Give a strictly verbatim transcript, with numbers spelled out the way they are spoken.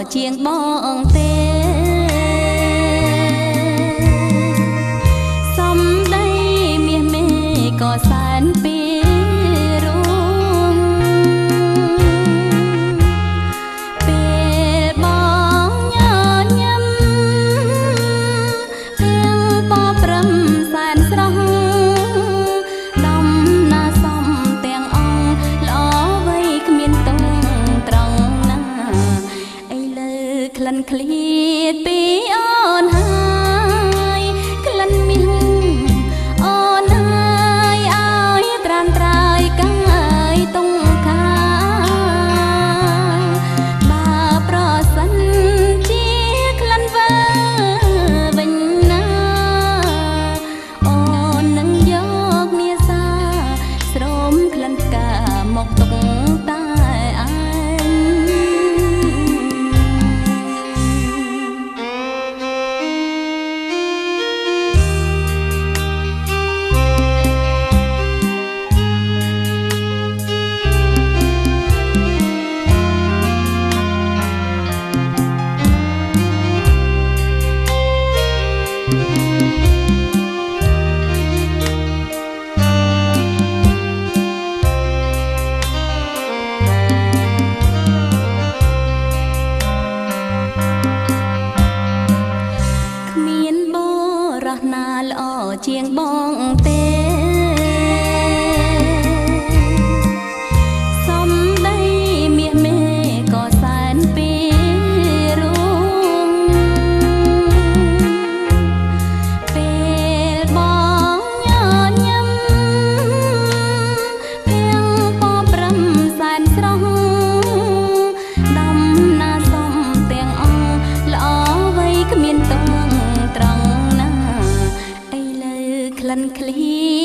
ជាងបងទេសំដីមាសមេក៏សែនពីក្លិនឃ្លាតពីអូនហើយក្លិនមាសអូនហើយឲ្យត្រានត្រើយកាយតុងខាបើប្រសិនជាក្លិនវើវិញណាអូននឹងយកនាសាស្រោមក្លិនផ្កាមកទុកតែណាល្អជាងបងទេសំដីមាសមេក៏សែនពីរួមពេលបងញញឹមភៀងពប្រឹមសែនស្រស់ដំណាសំទាំងអស់ល្អវ័យគ្មានតងត្រង់ក្លិនឃ្លា